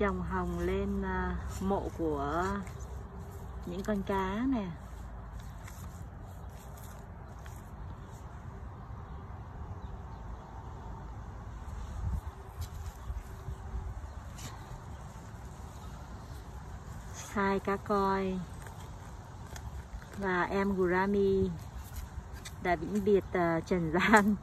Trồng hồng lên mộ của những con cá nè. Hai cá koi và em Gurami đã vĩnh biệt trần gian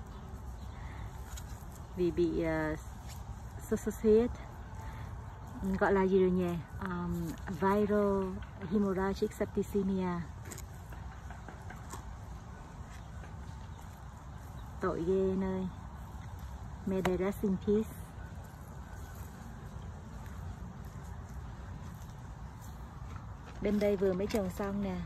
vì bị sốt xuất huyết, gọi là gì rồi nhỉ? Viral hemorrhagic septicemia. Tội ghê nơi. May they rest in peace. Bên đây vừa mới trồng xong nè.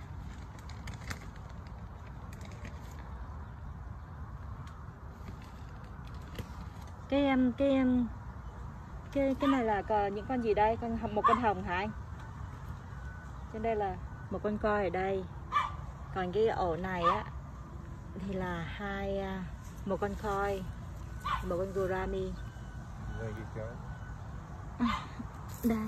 Cái này là những con gì đây? Một con hồng hả anh? Trên đây là một con coi ở đây. Còn cái ổ này á thì là một con coi, một con Gurami. Đây.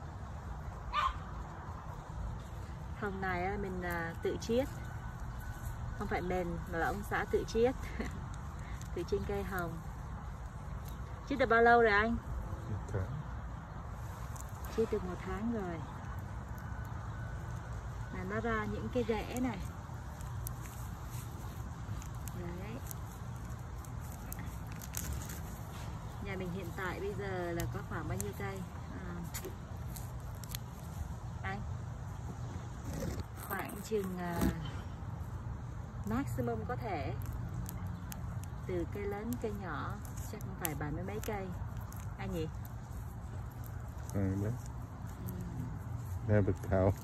Hồng này á, mình tự chiết. Không phải mình mà là ông xã tự chiết. Từ trên cây hồng. Chiết được bao lâu rồi anh? Chiết được 1 tháng rồi. Là nó ra những cái rễ này. Đấy. Nhà mình hiện tại bây giờ là có khoảng bao nhiêu cây? Anh? Khoảng chừng maximum có thể từ cây lớn cây nhỏ chắc không phải 70 mấy cây anh nhỉ? Never count.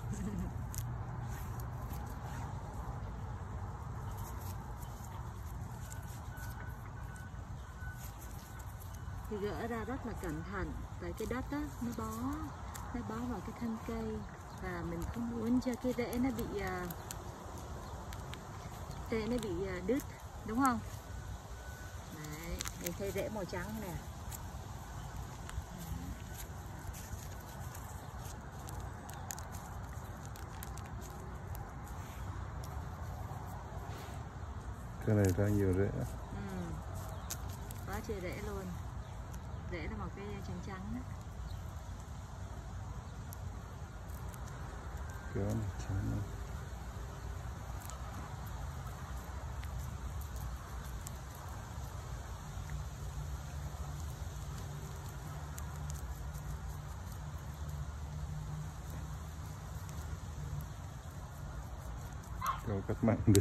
Thì gỡ ra rất là cẩn thận, tại cái đất á nó bó vào cái thân cây và mình không muốn cho cái rễ nó bị đứt, đúng không? Đấy, mình thấy rễ màu trắng nè. Cái này ra nhiều rễ. Quá trời rễ luôn. Rễ là một cái trắng trắng đó. Cái này trắng này. Có cắt mặn được.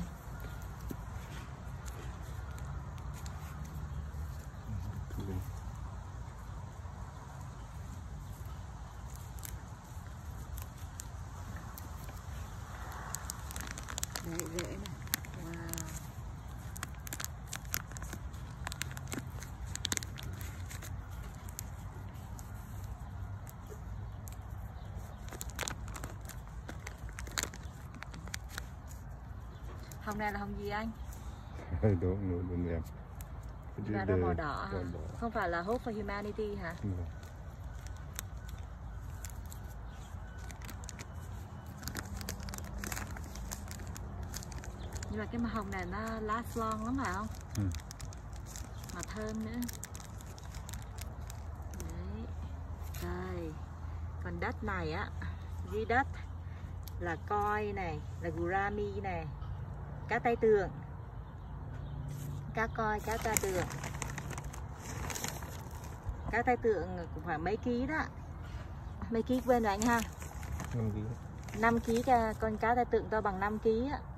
Đấy, rễ này. Wow. Hồng này là hồng gì anh? Đúng em. Là nó màu đỏ hả? Không phải là Hope for Humanity hả? Nhưng mà cái màu hồng này nó last long lắm phải không? Mà thơm nữa. Đấy. Đây. Còn đất này á, dưới đất là coi này, là Gurami này, cá tai tượng, cá coi, cá tai tượng. Cá tai tượng cũng phải mấy ký đó. Mấy ký quên rồi anh ha? 5 ký. 5 ký con cá tai tượng to bằng 5 ký á.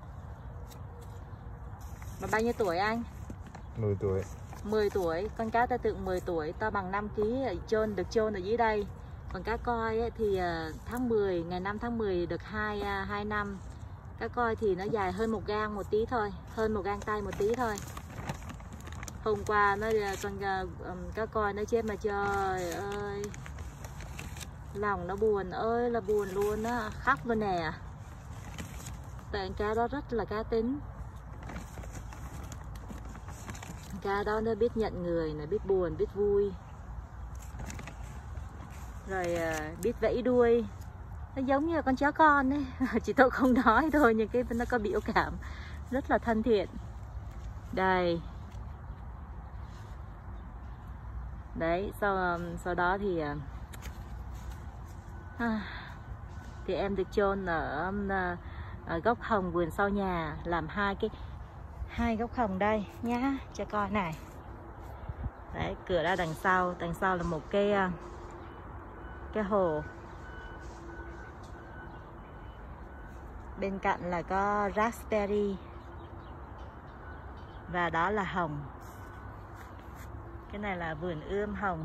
Mà bao nhiêu tuổi anh? 10 tuổi. 10 tuổi, con cá tai tượng 10 tuổi to bằng 5 kg được chôn ở dưới đây. Còn cá coi ấy, thì tháng 10, ngày 5 tháng 10 được 2 năm. Cá coi thì nó dài hơn một gang một tí thôi, hơn một gang tay một tí thôi. Hôm qua con cá coi nó chết mà trời ơi. Lòng nó buồn ơi là buồn luôn á, khóc luôn nè. Tại cá đó rất là cá tính. Cá đó nó biết nhận người, nó biết buồn, biết vui. rồi biết vẫy đuôi, nó giống như là con chó con ấy. Chỉ tôi không nói thôi, nhưng cái nó có biểu cảm rất là thân thiện. Đây đấy, sau đó thì em được chôn ở gốc hồng vườn sau nhà, làm hai gốc hồng đây nhá, cho coi này. Đấy, cửa ra đằng sau là một cái hồ. Bên cạnh là có raspberry và đó là hồng. Cái này là vườn ươm hồng.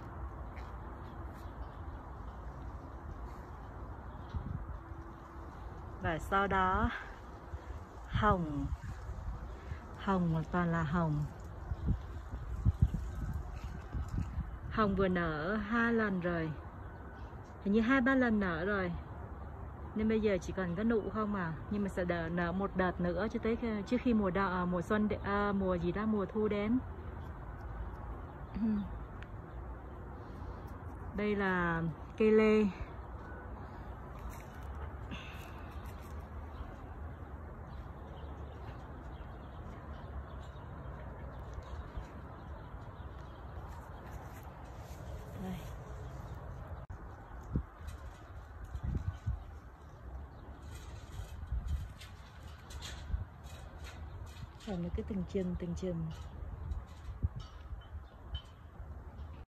Và sau đó hồng toàn là hồng. Hồng vừa nở 2 lần rồi, hình như 2-3 lần nở rồi, nên bây giờ chỉ còn có nụ không à. Nhưng mà sẽ nở một đợt nữa cho tới trước khi mùa xuân, mùa thu đến. Đây là cây lê. Đây. Rồi nó cứ từng chừng